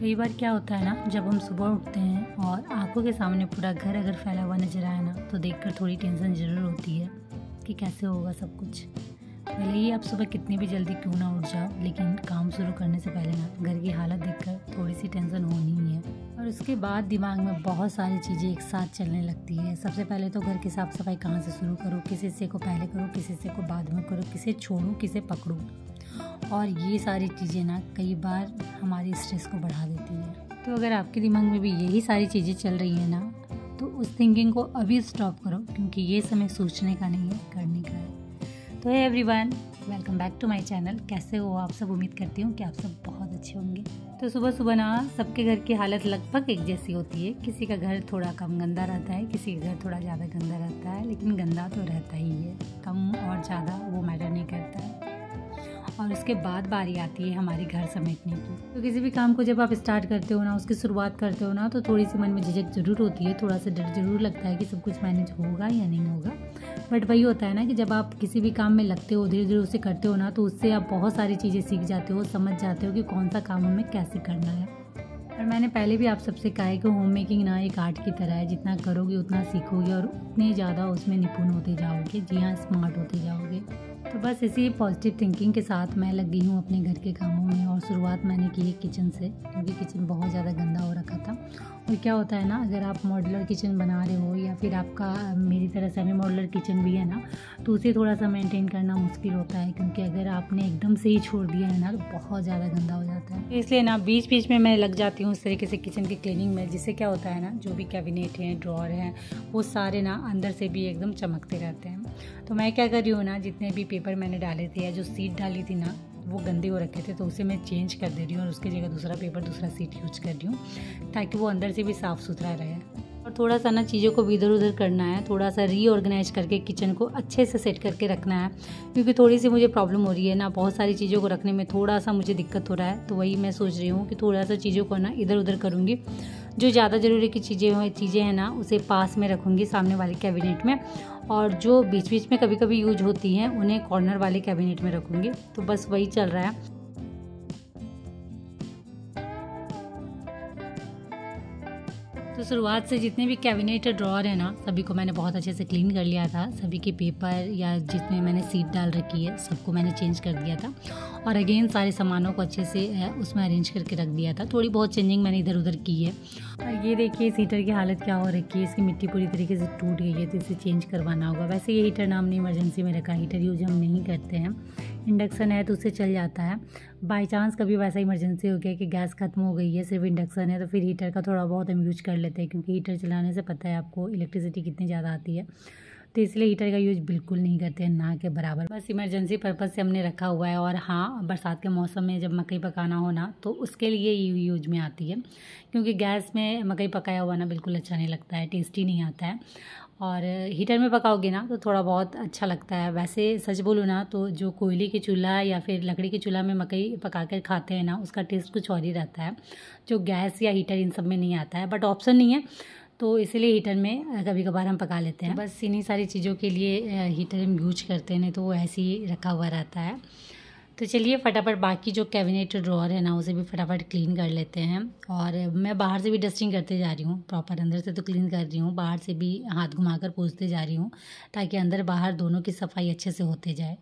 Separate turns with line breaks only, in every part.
कई बार क्या होता है ना, जब हम सुबह उठते हैं और आंखों के सामने पूरा घर अगर फैला हुआ नजर आए ना, तो देखकर थोड़ी टेंशन ज़रूर होती है कि कैसे होगा सब कुछ। भले ही आप सुबह कितनी भी जल्दी क्यों ना उठ जाओ, लेकिन काम शुरू करने से पहले ना घर की हालत देखकर थोड़ी सी टेंशन होनी ही है। और उसके बाद दिमाग में बहुत सारी चीज़ें एक साथ चलने लगती है। सबसे पहले तो घर की साफ़ सफाई कहाँ से शुरू करूँ, किस हिस्से को पहले करूँ, किस हिस्से को बाद में करूँ, किसे छोड़ूँ, किसे पकड़ूँ। और ये सारी चीज़ें ना कई बार हमारी स्ट्रेस को बढ़ा देती है। तो अगर आपके दिमाग में भी यही सारी चीज़ें चल रही है ना, तो उस थिंकिंग को अभी स्टॉप करो, क्योंकि ये समय सोचने का नहीं है, करने का है। तो hey everyone, welcome back to my channel. कैसे हो आप सब? उम्मीद करती हूँ कि आप सब बहुत अच्छे होंगे। तो सुबह सुबह ना सबके घर की हालत लगभग एक जैसी होती है। किसी का घर थोड़ा कम गंदा रहता है, किसी का घर थोड़ा ज़्यादा गंदा रहता है, लेकिन गंदा तो रहता ही है। कम और ज़्यादा वो मैटर नहीं करता है। और उसके बाद बारी आती है हमारी घर समेटने की। तो किसी भी काम को जब आप स्टार्ट करते हो ना, उसकी शुरुआत करते हो ना, तो थोड़ी सी मन में झिझक जरूर होती है, थोड़ा सा डर जरूर लगता है कि सब कुछ मैनेज होगा या नहीं होगा। बट वही होता है ना कि जब आप किसी भी काम में लगते हो, धीरे धीरे उसे करते हो ना, तो उससे आप बहुत सारी चीज़ें सीख जाते हो, समझ जाते हो कि कौन सा काम हमें कैसे करना है। और मैंने पहले भी आप सबसे कहा है कि होम मेकिंग ना एक आर्ट की तरह है। जितना करोगे उतना सीखोगे और उतने ज़्यादा उसमें निपुण होते जाओगे। जी हाँ, स्मार्ट होते जाओगे। तो बस इसी पॉजिटिव थिंकिंग के साथ मैं लगी हूँ अपने घर के कामों में। और शुरुआत मैंने की है किचन से, क्योंकि किचन बहुत ज़्यादा गंदा हो रखा था। और क्या होता है ना, अगर आप मॉड्यूलर किचन बना रहे हो या फिर आपका मेरी तरह सेमी मॉड्यूलर किचन भी है ना, तो उसे थोड़ा सा मेंटेन करना मुश्किल होता है। क्योंकि अगर आपने एकदम से ही छोड़ दिया है ना, तो बहुत ज़्यादा गंदा हो जाता है। इसलिए ना बीच बीच में मैं लग जाती हूँ इस तरीके से किचन की क्लीनिंग में, जिससे क्या होता है ना, जो भी कैबिनेट हैं, ड्रॉर हैं, वो सारे ना अंदर से भी एकदम चमकते रहते हैं। तो मैं क्या कर रही हूँ ना, जितने भी पेपर मैंने डाले थे या जो सीट डाली थी ना, वो गंदे हो रखे थे, तो उसे मैं चेंज कर दे रही हूँ और उसकी जगह दूसरा पेपर, दूसरा सीट यूज कर रही हूँ, ताकि वो अंदर से भी साफ़ सुथरा रहे। और थोड़ा सा ना चीज़ों को भी इधर उधर करना है, थोड़ा सा रीऑर्गेनाइज करके किचन को अच्छे से सेट करके रखना है। क्योंकि थोड़ी सी मुझे प्रॉब्लम हो रही है ना, बहुत सारी चीज़ों को रखने में थोड़ा सा मुझे दिक्कत हो रहा है। तो वही मैं सोच रही हूँ कि थोड़ा सा चीज़ों को ना इधर उधर करूँगी। जो ज़्यादा ज़रूरी की चीज़ें हैं ना, उसे पास में रखूँगी सामने वाले कैबिनेट में, और जो बीच बीच में कभी कभी यूज होती हैं उन्हें कॉर्नर वाले कैबिनेट में रखूँगी। तो बस वही चल रहा है। तो शुरुआत से जितने भी कैबिनेट ड्रॉअर है ना, सभी को मैंने बहुत अच्छे से क्लीन कर लिया था। सभी के पेपर या जिसमें मैंने सीट डाल रखी है, सबको मैंने चेंज कर दिया था। और अगेन सारे सामानों को अच्छे से उसमें अरेंज करके रख दिया था। थोड़ी बहुत चेंजिंग मैंने इधर उधर की है। और ये देखिए इस हीटर की हालत क्या हो रखी है। इसकी मिट्टी पूरी तरीके से टूट गई है, तो इसे चेंज करवाना होगा। वैसे ये हीटर ना हमने इमरजेंसी में रखा, हीटर यूज हम नहीं करते हैं। इंडक्शन है तो उससे चल जाता है। बाई चांस कभी वैसा इमरजेंसी हो गया कि गैस खत्म हो गई है, सिर्फ इंडक्शन है, तो फिर हीटर का थोड़ा बहुत हम यूज कर लेते हैं। क्योंकि हीटर चलाने से पता है आपको इलेक्ट्रिसिटी कितनी ज़्यादा आती है, तो इसलिए हीटर का यूज बिल्कुल नहीं करते हैं, ना के बराबर। बस इमरजेंसी पर्पज़ से हमने रखा हुआ है। और हाँ, बरसात के मौसम में जब मकई पकाना हो ना, तो उसके लिए यूज में आती है। क्योंकि गैस में मकई पकाया हुआ ना बिल्कुल अच्छा नहीं लगता है, टेस्टी नहीं आता है। और हीटर में पकाओगे ना तो थोड़ा बहुत अच्छा लगता है। वैसे सच बोलूँ ना, तो जो कोयले के चूल्हा या फिर लकड़ी के चूल्हा में मकई पका कर खाते हैं ना, उसका टेस्ट कुछ और ही रहता है, जो गैस या हीटर इन सब में नहीं आता है। बट ऑप्शन नहीं है, तो इसीलिए हीटर में कभी कभार हम पका लेते हैं। बस इन्हीं सारी चीज़ों के लिए हीटर हम यूज करते हैं, नहीं तो वो ऐसे ही रखा हुआ रहता है। तो चलिए फटाफट बाकी जो कैबिनेट ड्रॉअर है ना, उसे भी फटाफट क्लीन कर लेते हैं। और मैं बाहर से भी डस्टिंग करते जा रही हूँ, प्रॉपर अंदर से तो क्लीन कर रही हूँ, बाहर से भी हाथ घुमाकर पोंछते जा रही हूँ, ताकि अंदर बाहर दोनों की सफाई अच्छे से होते जाए।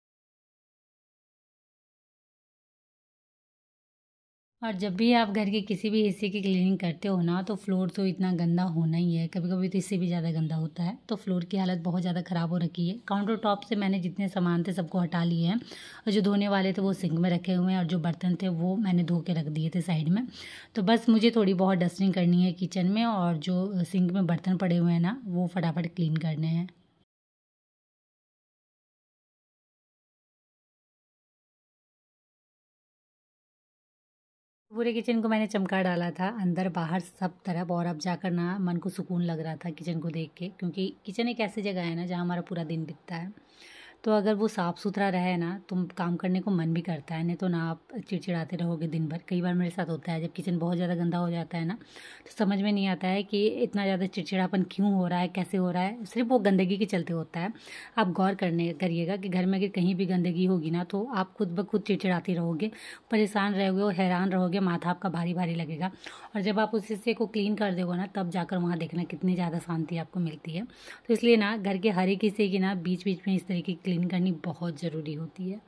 और जब भी आप घर के किसी भी हिस्से की क्लीनिंग करते हो ना, तो फ्लोर तो इतना गंदा होना ही है, कभी कभी तो इससे भी ज़्यादा गंदा होता है। तो फ्लोर की हालत बहुत ज़्यादा ख़राब हो रखी है। काउंटर टॉप से मैंने जितने सामान थे सबको हटा लिए हैं, और जो धोने वाले थे वो सिंक में रखे हुए हैं, और जो बर्तन थे वो मैंने धो के रख दिए थे साइड में। तो बस मुझे थोड़ी बहुत डस्टिंग करनी है किचन में, और जो सिंक में बर्तन पड़े हुए हैं ना, वो फटाफट क्लीन करने हैं। पूरे किचन को मैंने चमका डाला था, अंदर बाहर सब तरफ। और अब जाकर ना मन को सुकून लग रहा था किचन को देख के, क्योंकि किचन एक ऐसी जगह है ना जहाँ हमारा पूरा दिन बीतता है। तो अगर वो साफ़ सुथरा रहे ना तो काम करने को मन भी करता है, नहीं तो ना आप चिड़चिड़ाते रहोगे दिन भर। कई बार मेरे साथ होता है, जब किचन बहुत ज़्यादा गंदा हो जाता है ना तो समझ में नहीं आता है कि इतना ज़्यादा चिड़चिड़ापन क्यों हो रहा है, कैसे हो रहा है। सिर्फ वो गंदगी के चलते होता है। आप गौर करिएगा कि घर में अगर कहीं भी गंदगी होगी ना तो आप खुद ब खुद चिड़चिड़ाते रहोगे, परेशान रहोगे और हैरान रहोगे, माथा आपका भारी भारी लगेगा। और जब आप उस हिस्से को क्लीन कर दोगे ना तब जाकर वहाँ देखना कितनी ज़्यादा शांति आपको मिलती है। तो इसलिए ना घर के हर एक हिस्से की ना बीच बीच में इस तरीके की क्लीन करनी बहुत ज़रूरी होती है।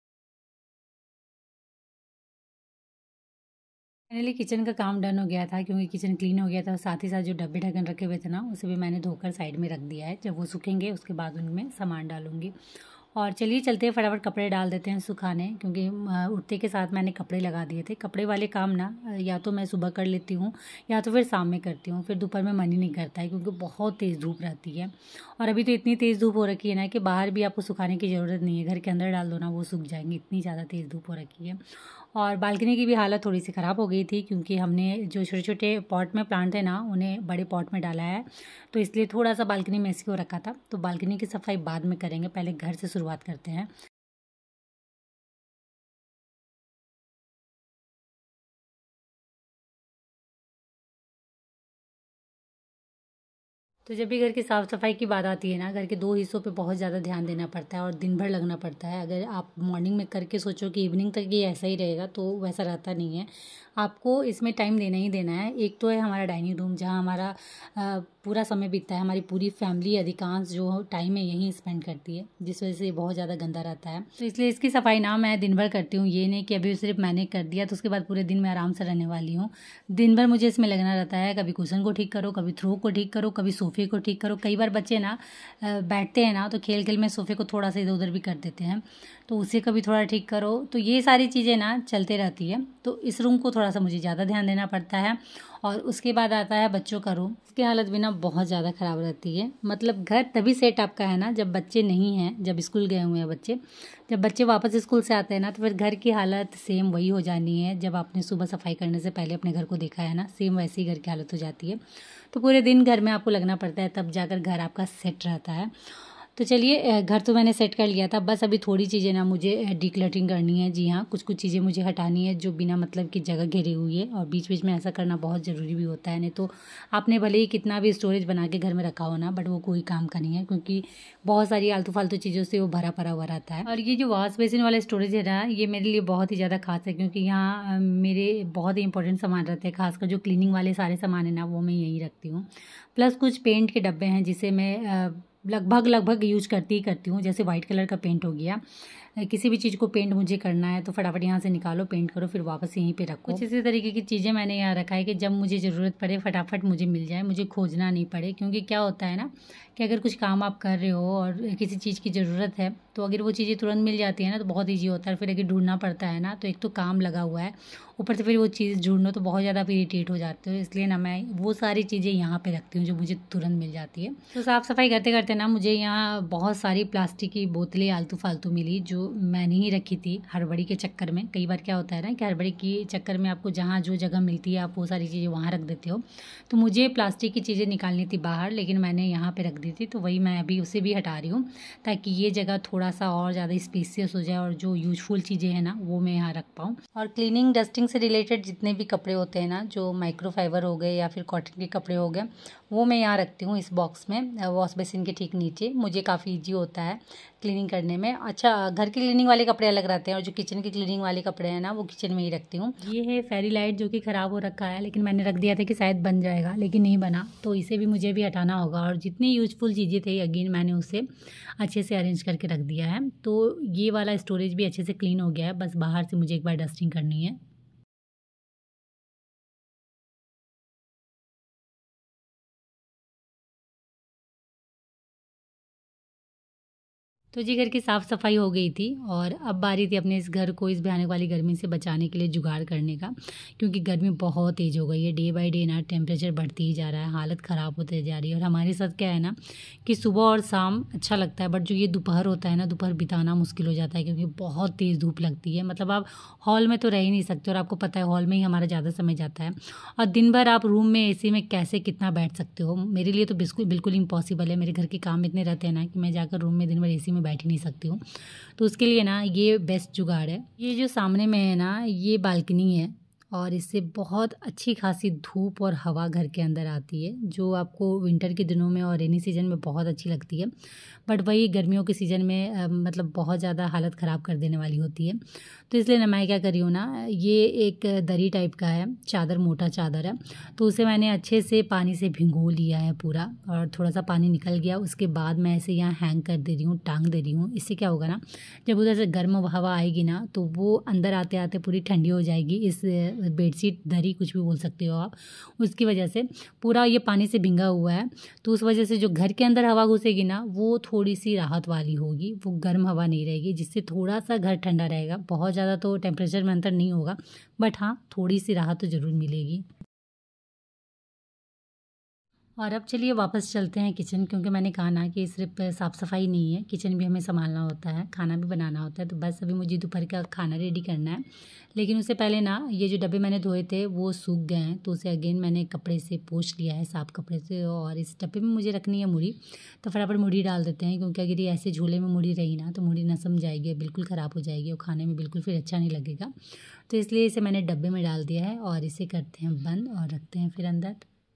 फाइनली किचन का काम डन हो गया था, क्योंकि किचन क्लीन हो गया था। साथ ही साथ जो डब्बे ढक्कन रखे हुए थे ना उसे भी मैंने धोकर साइड में रख दिया है। जब वो सूखेंगे उसके बाद उनमें सामान डालूंगी। और चलिए चलते हैं, फटाफट कपड़े डाल देते हैं सुखाने, क्योंकि उठते के साथ मैंने कपड़े लगा दिए थे। कपड़े वाले काम ना या तो मैं सुबह कर लेती हूँ या तो फिर शाम में करती हूँ, फिर दोपहर में मन ही नहीं करता है क्योंकि बहुत तेज़ धूप रहती है। और अभी तो इतनी तेज़ धूप हो रखी है ना कि बाहर भी आपको सुखाने की ज़रूरत नहीं है, घर के अंदर डाल दो ना वो सूख जाएंगे, इतनी ज़्यादा तेज़ धूप हो रखी है। और बालकनी की भी हालत थोड़ी सी ख़राब हो गई थी, क्योंकि हमने जो छोटे छोटे पॉट में प्लांट थे ना उन्हें बड़े पॉट में डाला है, तो इसलिए थोड़ा सा बालकनी में ऐसे हो रखा था। तो बालकनी की सफाई बाद में करेंगे, पहले घर से शुरुआत करते हैं। तो जब भी घर की साफ़ सफाई की बात आती है ना, घर के 2 हिस्सों पे बहुत ज़्यादा ध्यान देना पड़ता है और दिन भर लगना पड़ता है। अगर आप मॉर्निंग में करके सोचो कि इवनिंग तक ये ऐसा ही रहेगा तो वैसा रहता नहीं है। आपको इसमें टाइम देना ही देना है। एक तो है हमारा डाइनिंग रूम, जहाँ हमारा पूरा समय बीतता है। हमारी पूरी फैमिली अधिकांश जो टाइम है यहीं स्पेंड करती है, जिस वजह से ये बहुत ज़्यादा गंदा रहता है। तो इसलिए इसकी सफाई ना मैं दिन भर करती हूँ, ये नहीं कि अभी सिर्फ मैंने कर दिया तो उसके बाद पूरे दिन मैं आराम से रहने वाली हूँ। दिन भर मुझे इसमें लगना रहता है, कभी कुशन को ठीक करो, कभी थ्रो को ठीक करो, कभी सोफ़े को ठीक करो। कई बार बच्चे ना बैठते हैं ना तो खेल खेल में सोफ़े को थोड़ा सा इधर उधर भी कर देते हैं, तो उसे कभी थोड़ा ठीक करो। तो ये सारी चीज़ें ना चलते रहती है। तो इस रूम को थोड़ा सा मुझे ज़्यादा ध्यान देना पड़ता है। और उसके बाद आता है बच्चों का रूम। उसकी हालत भी ना बहुत ज़्यादा ख़राब रहती है। मतलब घर तभी सेट आपका है ना जब बच्चे नहीं हैं, जब स्कूल गए हुए हैं बच्चे। जब बच्चे वापस स्कूल से आते हैं ना तो फिर घर की हालत सेम वही हो जानी है। जब आपने सुबह सफाई करने से पहले अपने घर को देखा है ना, सेम वैसी घर की हालत हो जाती है। तो पूरे दिन घर में आपको लगना पड़ता है, तब जाकर घर आपका सेट रहता है। तो चलिए, घर तो मैंने सेट कर लिया था, बस अभी थोड़ी चीज़ें ना मुझे डिक्लटरिंग करनी है। जी हाँ, कुछ कुछ चीज़ें मुझे हटानी है जो बिना मतलब की जगह घेरी हुई है, और बीच बीच में ऐसा करना बहुत ज़रूरी भी होता है। नहीं तो आपने भले ही कितना भी स्टोरेज बना के घर में रखा हो ना, बट वो कोई काम का नहीं है, क्योंकि बहुत सारी आलतू फालतू चीज़ों से वो भरा पड़ा हुआ रहता है। और ये जो वॉश बेसिन वाला स्टोरेज है ना, ये मेरे लिए बहुत ही ज़्यादा खास है, क्योंकि यहाँ मेरे बहुत ही इंपॉर्टेंट सामान रहते हैं। खासकर जो क्लीनिंग वाले सारे सामान है ना वो मैं यहीं रखती हूँ। प्लस कुछ पेंट के डब्बे हैं जिसे मैं लगभग यूज करती ही करती हूँ। जैसे वाइट कलर का पेंट हो गया, किसी भी चीज़ को पेंट मुझे करना है तो फटाफट यहाँ से निकालो, पेंट करो, फिर वापस यहीं पे रखो। कुछ इसी तरीके की चीज़ें मैंने यहाँ रखा है कि जब मुझे ज़रूरत पड़े फटाफट मुझे मिल जाए, मुझे खोजना नहीं पड़े। क्योंकि क्या होता है ना कि अगर कुछ काम आप कर रहे हो और किसी चीज़ की ज़रूरत है तो अगर वो चीज़ें तुरंत मिल जाती है ना तो बहुत ईजी होता है। फिर अगर ढूंढना पड़ता है ना तो एक तो काम लगा हुआ है, ऊपर से फिर वो चीज़ ढूंढो तो बहुत ज़्यादा आप इरिटेट हो जाते हो। इसलिए ना मैं वो सारी चीज़ें यहाँ पे रखती हूँ जो मुझे तुरंत मिल जाती है। तो साफ़ सफाई करते करते ना मुझे यहाँ बहुत सारी प्लास्टिक की बोतलें आलतू फालतू मिली, जो मैंने ही रखी थी हड़बड़ी के चक्कर में। कई बार क्या होता है ना कि हड़बड़ी के चक्कर में आपको जहाँ जो जगह मिलती है आप वो सारी चीज़ें वहाँ रख देते हो। तो मुझे प्लास्टिक की चीज़ें निकालनी थी बाहर, लेकिन मैंने यहाँ पे रख दी थी, तो वही मैं अभी उसे भी हटा रही हूँ ताकि ये जगह थोड़ा सा और ज़्यादा स्पेसियस हो जाए और जो यूजफुल चीज़ें हैं ना वो मैं यहाँ रख पाऊँ। और क्लीनिंग डस्टिंग से रिलेटेड जितने भी कपड़े होते हैं ना, जो माइक्रोफाइबर हो गए या फिर कॉटन के कपड़े हो गए, वो मैं यहाँ रखती हूँ इस बॉक्स में, वॉश बेसिन के ठीक नीचे। मुझे काफ़ी ईजी होता है क्लीनिंग करने में। अच्छा, घर की क्लीनिंग वाले कपड़े अलग रहते हैं और जो किचन की क्लीनिंग वाले कपड़े हैं ना वो किचन में ही रखती हूँ। ये है फेरी लाइट जो कि ख़राब हो रखा है, लेकिन मैंने रख दिया था कि शायद बन जाएगा, लेकिन नहीं बना, तो इसे भी मुझे भी हटाना होगा। और जितनी यूजफुल चीज़ें थे अगेन मैंने उसे अच्छे से अरेंज करके रख दिया है। तो ये वाला स्टोरेज भी अच्छे से क्लीन हो गया है, बस बाहर से मुझे एक बार डस्टिंग करनी है। तो जी घर की साफ़ सफाई हो गई थी और अब बारी थी अपने इस घर को इस भयानक वाली गर्मी से बचाने के लिए जुगाड़ करने का, क्योंकि गर्मी बहुत तेज़ हो गई है। डे बाय डे ना टेम्परेचर बढ़ती ही जा रहा है, हालत ख़राब होते जा रही है। और हमारे साथ क्या है ना कि सुबह और शाम अच्छा लगता है, बट जो ये दोपहर होता है ना, दोपहर बिताना मुश्किल हो जाता है, क्योंकि बहुत तेज़ धूप लगती है। मतलब आप हॉल में तो रह ही नहीं सकते, और आपको पता है हॉल में ही हमारा ज़्यादा समय जाता है। और दिन भर आप रूम में AC में कैसे कितना बैठ सकते हो? मेरे लिए तो बिल्कुल बिल्कुल इम्पॉसिबल है। मेरे घर के काम इतने रहते हैं ना कि मैं जाकर रूम में दिन भर AC में में बैठ ही नहीं सकती हूँ। तो उसके लिए ना ये बेस्ट जुगाड़ है। ये जो सामने में है ना, ये बालकनी है और इससे बहुत अच्छी खासी धूप और हवा घर के अंदर आती है, जो आपको विंटर के दिनों में और रेनी सीजन में बहुत अच्छी लगती है। बट वही गर्मियों के सीज़न में मतलब बहुत ज़्यादा हालत ख़राब कर देने वाली होती है। तो इसलिए ना मैं क्या कर रही हूँ ना, ये एक दरी टाइप का है, चादर, मोटा चादर है, तो उसे मैंने अच्छे से पानी से भिगो लिया है पूरा, और थोड़ा सा पानी निकल गया। उसके बाद मैं इसे यहाँ हैंग कर दे रही हूँ, टांग दे रही हूँ। इससे क्या होगा ना, जब उधर से गर्म हवा आएगी ना तो वो अंदर आते आते पूरी ठंडी हो जाएगी। इस बेडशीट, दरी, कुछ भी बोल सकते हो आप, उसकी वजह से पूरा ये पानी से भिंगा हुआ है। तो उस वजह से जो घर के अंदर हवा घुसेगी ना, वो थोड़ी सी राहत वाली होगी, वो गर्म हवा नहीं रहेगी, जिससे थोड़ा सा घर ठंडा रहेगा। बहुत ज़्यादा तो टेम्परेचर में अंतर नहीं होगा, बट हाँ थोड़ी सी राहत तो ज़रूर मिलेगी। और अब चलिए वापस चलते हैं किचन, क्योंकि मैंने कहा ना कि सिर्फ साफ़ सफाई नहीं है, किचन भी हमें संभालना होता है, खाना भी बनाना होता है। तो बस अभी मुझे दोपहर का खाना रेडी करना है, लेकिन उससे पहले ना ये जो डब्बे मैंने धोए थे वो सूख गए हैं, तो उसे अगेन मैंने कपड़े से पोंछ लिया है, साफ़ कपड़े से। और इस डब्बे में मुझे रखनी है मुड़ी, तो फटाफट मुड़ी डाल देते हैं, क्योंकि अगर ये ऐसे झूले में मुड़ी रही ना तो मुड़ी नसम जाएगी, बिल्कुल ख़राब हो जाएगी और खाने में बिल्कुल फिर अच्छा नहीं लगेगा। तो इसलिए इसे मैंने डब्बे में डाल दिया है और इसे करते हैं बंद और रखते हैं फिर अंदर।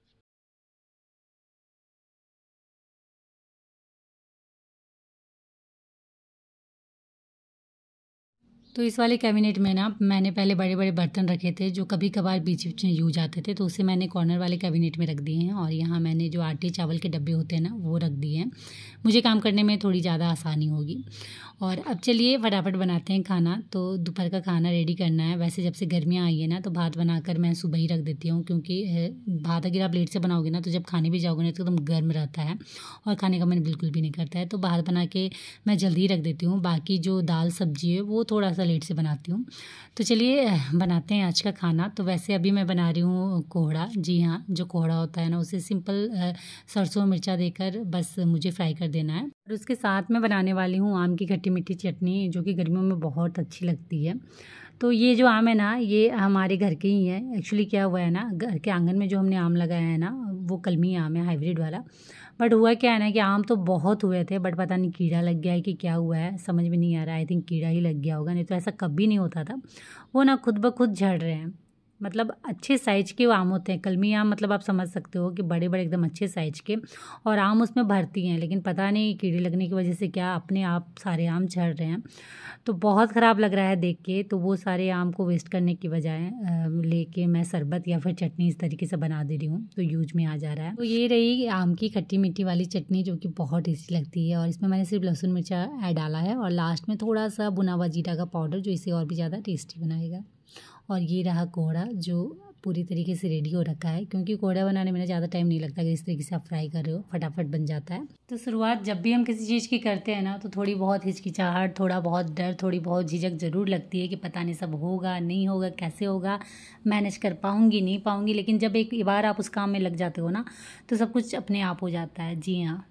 तो इस वाले कैबिनेट में ना मैंने पहले बड़े बड़े बर्तन रखे थे, जो कभी कभार बीच बीच में यूज आते थे, तो उसे मैंने कॉर्नर वाले कैबिनेट में रख दिए हैं। और यहाँ मैंने जो आटे चावल के डब्बे होते हैं ना, वो रख दिए हैं। मुझे काम करने में थोड़ी ज़्यादा आसानी होगी। और अब चलिए फटाफट बनाते हैं खाना। तो दोपहर का खाना रेडी करना है। वैसे जब से गर्मियाँ आई है ना, तो भात बनाकर मैं सुबह ही रख देती हूँ, क्योंकि भात अगर आप लेट से बनाओगे ना, तो जब खाने भी जाओगे ना तो एकदम गर्म रहता है और खाने का मन बिल्कुल भी नहीं करता है। तो भात बना के मैं जल्दी ही रख देती हूँ। बाकी जो दाल सब्जी है वो थोड़ा सा लेट से बनाती हूँ। तो चलिए बनाते हैं आज का खाना। तो वैसे अभी मैं बना रही हूँ कोहड़ा। जी हाँ, जो कोहड़ा होता है ना, उसे सिंपल सरसों मिर्चा देकर बस मुझे फ्राई कर देना है। और उसके साथ मैं बनाने वाली हूँ आम की खट्टी मीठी चटनी, जो कि गर्मियों में बहुत अच्छी लगती है। तो ये जो आम है ना, ये हमारे घर के ही है। एक्चुअली क्या हुआ है ना, घर के आंगन में जो हमने आम लगाया है ना, वो कलमी आम है, हाइब्रिड वाला। बट हुआ क्या है ना कि आम तो बहुत हुए थे, बट पता नहीं कीड़ा लग गया है कि क्या हुआ है, समझ में नहीं आ रहा है। आई थिंक कीड़ा ही लग गया होगा, नहीं तो ऐसा कभी नहीं होता था। वो ना खुद ब खुद झड़ रहे हैं। मतलब अच्छे साइज के वो आम होते हैं, कलमी आम, मतलब आप समझ सकते हो कि बड़े बड़े एकदम अच्छे साइज के, और आम उसमें भरती हैं। लेकिन पता नहीं कीड़े लगने की वजह से क्या अपने आप सारे आम झड़ रहे हैं। तो बहुत ख़राब लग रहा है देख के। तो वो सारे आम को वेस्ट करने की बजाय लेके मैं शरबत या फिर चटनी इस तरीके से बना दे रही हूँ, तो यूज में आ जा रहा है। तो ये रही आम की खट्टी मीठी वाली चटनी, जो कि बहुत टेस्टी लगती है। और इसमें मैंने सिर्फ लहसुन मिर्चा डाला है, और लास्ट में थोड़ा सा भुना हुआ जीरा का पाउडर, जो इसे और भी ज़्यादा टेस्टी बनाएगा। और ये रहा कोहड़ा, जो पूरी तरीके से रेडी हो रखा है, क्योंकि कोहड़ा बनाने में ना ज़्यादा टाइम नहीं लगता। अगर इस तरीके से आप फ्राई कर रहे हो, फटाफट बन जाता है। तो शुरुआत जब भी हम किसी चीज़ की करते हैं ना, तो थोड़ी बहुत हिचकिचाहट, थोड़ा बहुत डर, थोड़ी बहुत झिझक ज़रूर लगती है कि पता नहीं सब होगा नहीं होगा, कैसे होगा, मैनेज कर पाऊँगी नहीं पाऊँगी। लेकिन जब एक बार आप उस काम में लग जाते हो ना, तो सब कुछ अपने आप हो जाता है। जी हाँ,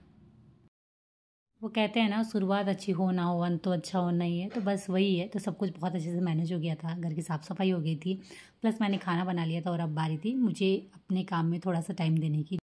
वो कहते हैं ना, शुरुआत अच्छी हो ना हो, अंत तो अच्छा होना ही है। तो बस वही है। तो सब कुछ बहुत अच्छे से मैनेज हो गया था, घर की साफ़ सफाई हो गई थी, प्लस मैंने खाना बना लिया था। और अब बारी थी मुझे अपने काम में थोड़ा सा टाइम देने की।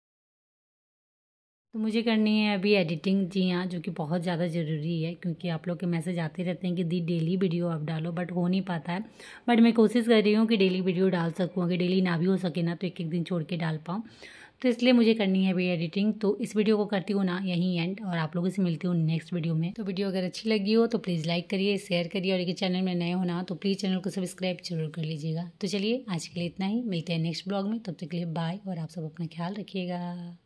तो मुझे करनी है अभी एडिटिंग। जी हाँ, जो कि बहुत ज़्यादा ज़रूरी है, क्योंकि आप लोग के मैसेज आते रहते हैं कि दी डेली वीडियो आप डालो, बट हो नहीं पाता है। बट मैं कोशिश कर रही हूँ कि डेली वीडियो डाल सकूँ। अगर डेली ना भी हो सके ना, तो एक एक दिन छोड़ के डाल पाऊँ। तो इसलिए मुझे करनी है अभी एडिटिंग। तो इस वीडियो को करती हूँ ना यहीं एंड, और आप लोगों से मिलती हूँ नेक्स्ट वीडियो में। तो वीडियो अगर अच्छी लगी हो तो प्लीज़ लाइक करिए, शेयर करिए, और अगर चैनल में नए हो ना, तो प्लीज़ चैनल को सब्सक्राइब जरूर कर लीजिएगा। तो चलिए आज के लिए इतना ही, मिलते हैं नेक्स्ट ब्लॉग में। तब तक के लिए बाय, और आप सब अपना ख्याल रखिएगा।